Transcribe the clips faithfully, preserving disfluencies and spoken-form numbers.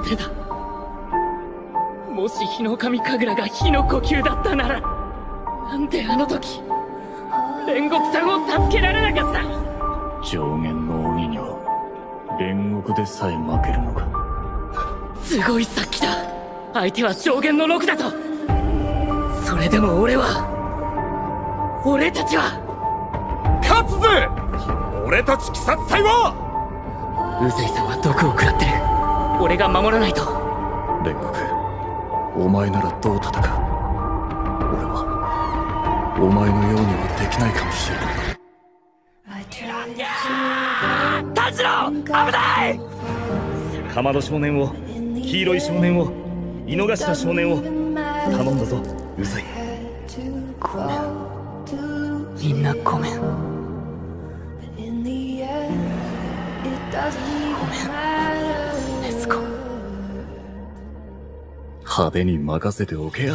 ぜだ。もし日の神神楽が火の呼吸だったなら、なんであの時煉獄さんを助けられなかった。 上限の鬼には煉獄でさえ負けるのか。 すごい殺気だ。相手は上限のろくだと。それでも俺は俺たちは勝つぜ。俺たち鬼殺隊は。 宇髄さんは毒を食らってる。俺が守らないと。 煉獄、お前ならどう戦う。俺はお前のようにはできないかもしれない。 炭治郎、危ない。かまど少年を、黄色い少年を、井の頭少年を頼んだぞ、宇髄。 ごめん、みんなごめん。ごめん、禰豆子。 派手に任せておけや。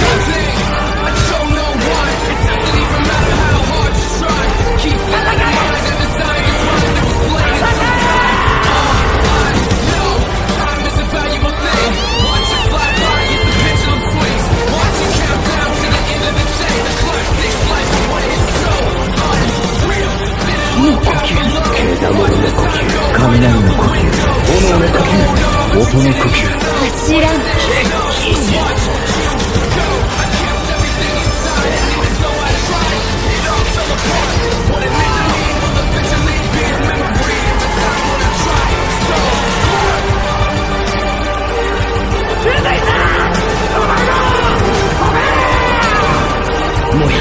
獣の呼吸、雷の呼吸、炎の呼吸、音の呼吸。 知らん。 もや